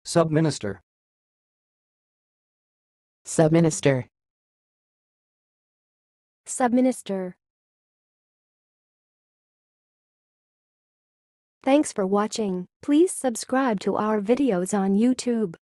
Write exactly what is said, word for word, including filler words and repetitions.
Subminister. Subminister. Subminister. Thanks for watching. Please subscribe to our videos on YouTube.